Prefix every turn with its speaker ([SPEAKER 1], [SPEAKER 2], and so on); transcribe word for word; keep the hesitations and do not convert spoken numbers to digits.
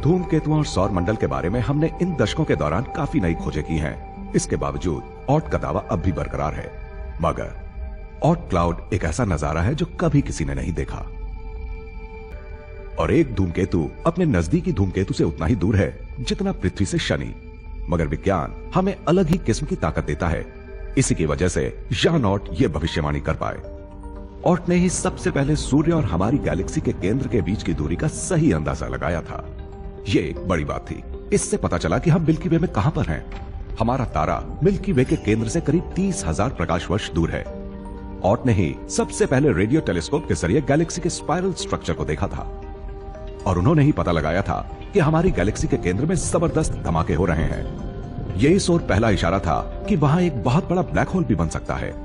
[SPEAKER 1] धूमकेतुओं और सौर मंडल के बारे में हमने इन दशकों के दौरान काफी नई खोजें की हैं। इसके बावजूद ऑट का दावा अब भी बरकरार है, मगर ऑट क्लाउड एक ऐसा नजारा है जो कभी किसी ने नहीं देखा। और एक धूमकेतु अपने नजदीकी धूमकेतु से उतना ही दूर है जितना पृथ्वी से शनि, मगर विज्ञान हमें अलग ही किस्म की ताकत देता है। इसी की वजह से जॉन ऑट ये भविष्यवाणी कर पाए। ऑट ने ही सबसे पहले सूर्य और हमारी गैलेक्सी के केंद्र के बीच की दूरी का सही अंदाजा लगाया था। ये एक बड़ी बात थी। इससे पता चला कि हम मिल्की वे में कहां पर हैं। हमारा तारा मिल्की वे के केंद्र से करीब तीस हजार प्रकाश वर्ष दूर है। ऑट ने ही सबसे पहले रेडियो टेलीस्कोप के जरिए गैलेक्सी के स्पाइरल स्ट्रक्चर को देखा था और उन्होंने ही पता लगाया था कि हमारी गैलेक्सी के केंद्र में जबरदस्त धमाके हो रहे हैं। यही इस ओर पहला इशारा था कि वहां एक बहुत बड़ा ब्लैक होल भी बन सकता है।